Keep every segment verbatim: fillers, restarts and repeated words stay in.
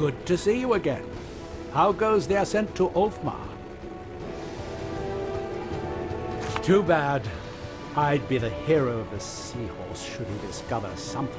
Good to see you again. How goes the ascent to Ulfmar? Too bad. I'd be the hero of the seahorse should he discover something.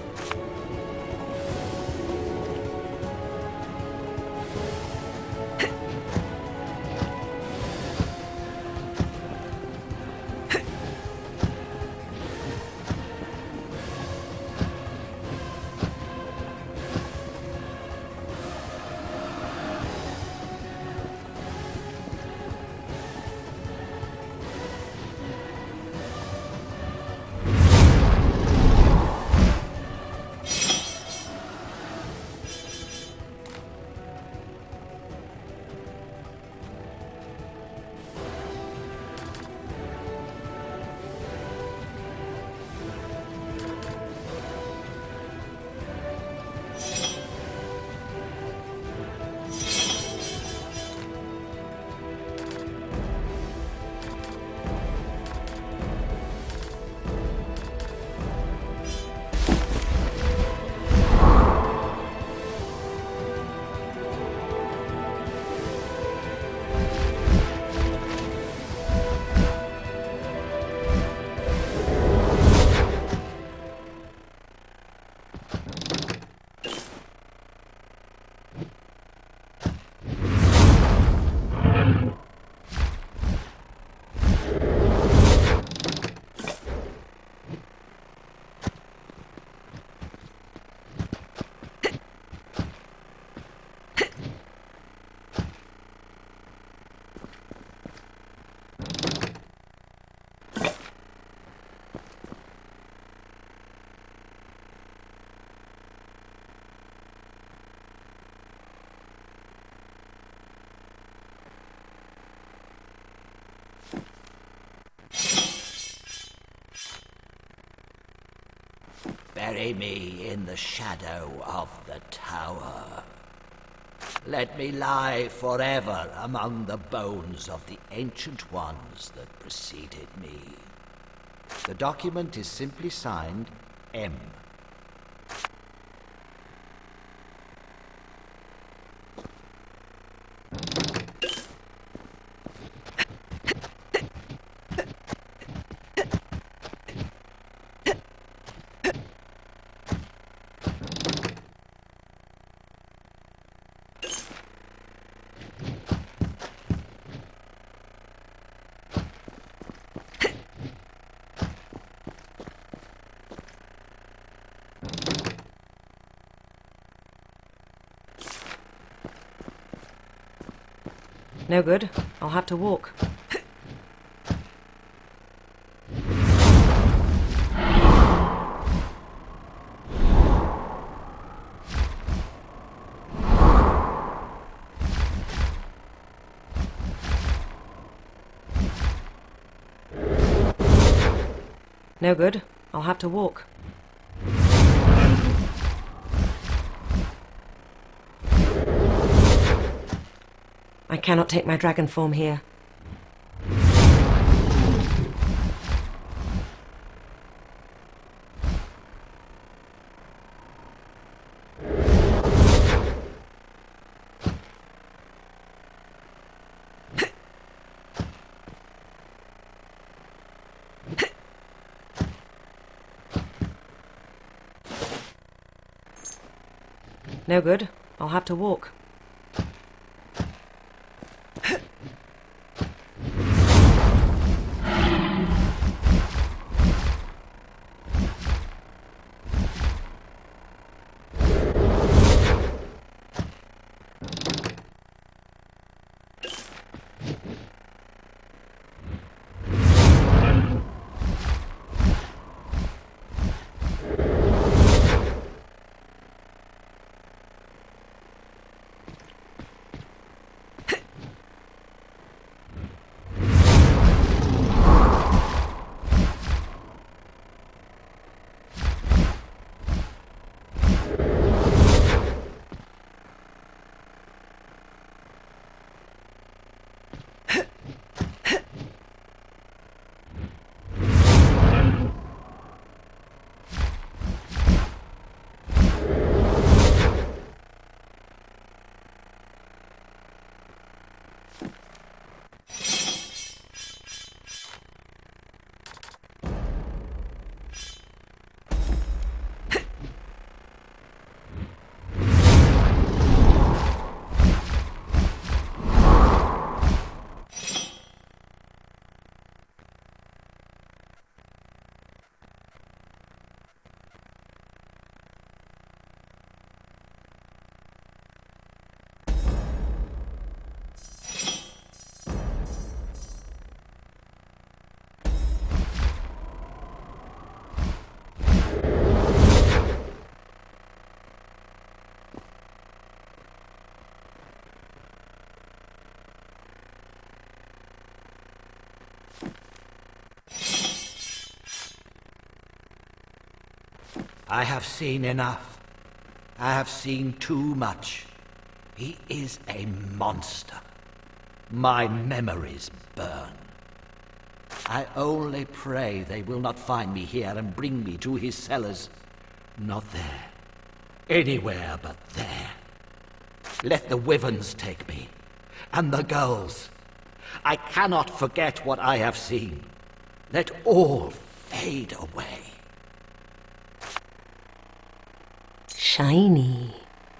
Bury me in the shadow of the tower. Let me lie forever among the bones of the ancient ones that preceded me. The document is simply signed M. No good. I'll have to walk. No good. I'll have to walk. I cannot take my dragon form here. No good. I'll have to walk. I have seen enough. I have seen too much. He is a monster. My memories burn. I only pray they will not find me here and bring me to his cellars. Not there. Anywhere but there. Let the wyverns take me. And the gulls. I cannot forget what I have seen. Let all fade away. Shiny.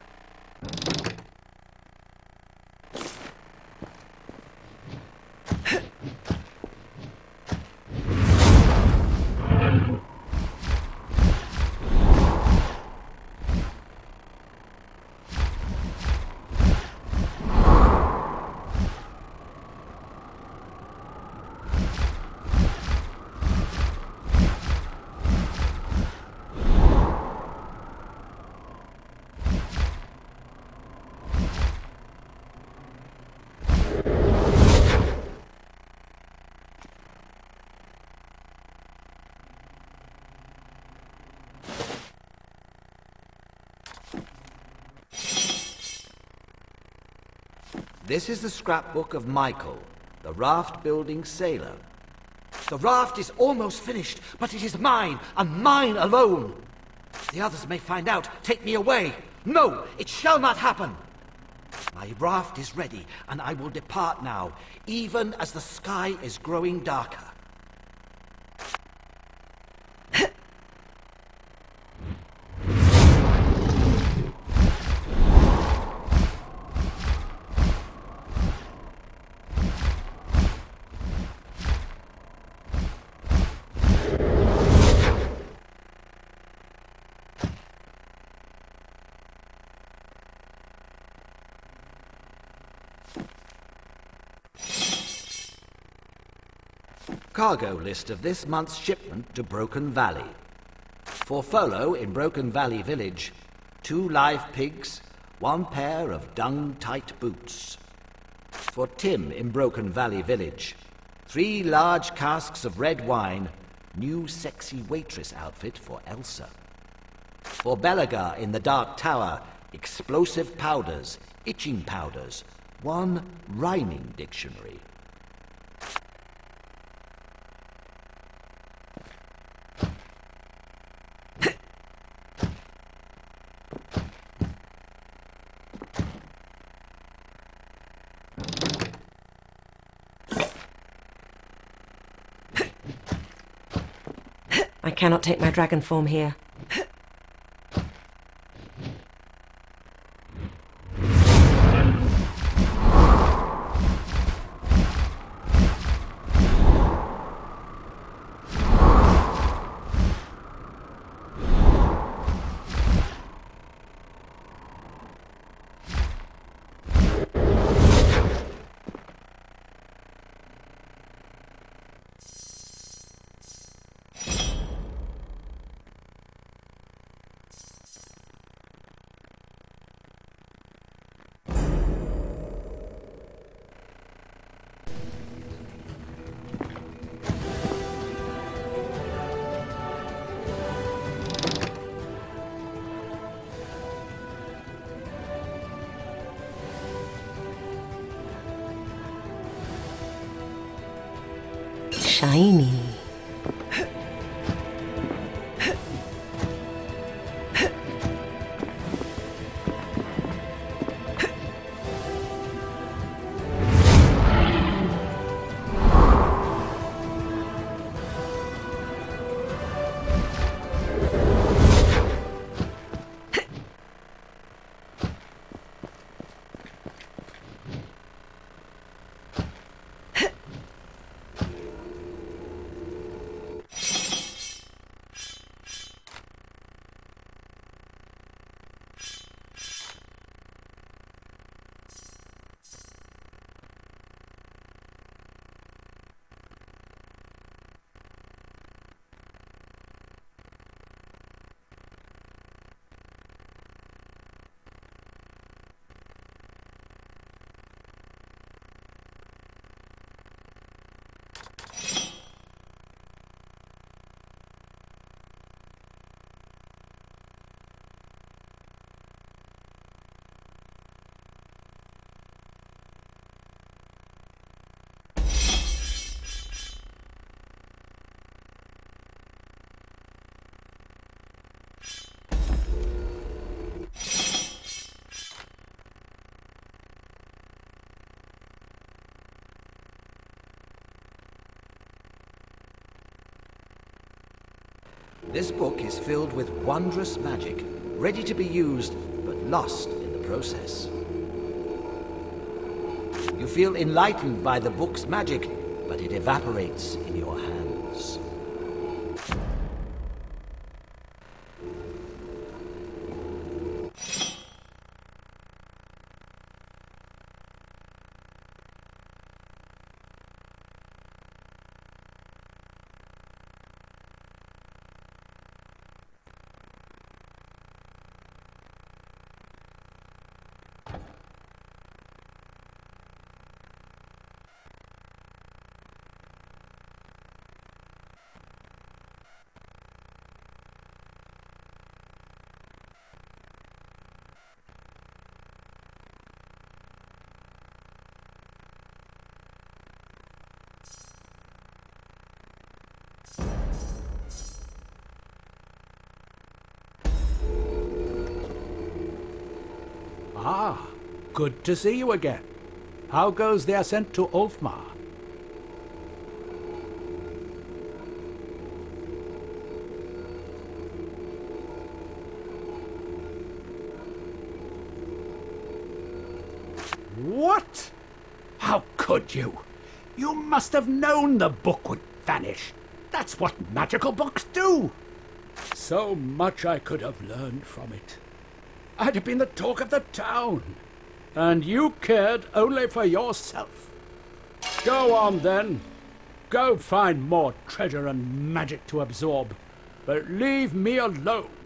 This is the scrapbook of Michael, the raft-building sailor. The raft is almost finished, but it is mine, and mine alone. The others may find out, take me away. No, it shall not happen. My raft is ready, and I will depart now, even as the sky is growing darker. Cargo list of this month's shipment to Broken Valley. For Folo in Broken Valley Village, two live pigs, one pair of dung-tight boots. For Tim in Broken Valley Village, three large casks of red wine, new sexy waitress outfit for Elsa. For Belagar in the Dark Tower, explosive powders, itching powders, one rhyming dictionary. I cannot take my dragon form here. Shiny. This book is filled with wondrous magic, ready to be used, but lost in the process. You feel enlightened by the book's magic, but it evaporates in your hands. Ah, good to see you again. How goes the ascent to Ulfmar? What? How could you? You must have known the book would vanish. That's what magical books do. So much I could have learned from it. I'd have been the talk of the town. And you cared only for yourself. Go on then. Go find more treasure and magic to absorb. But leave me alone.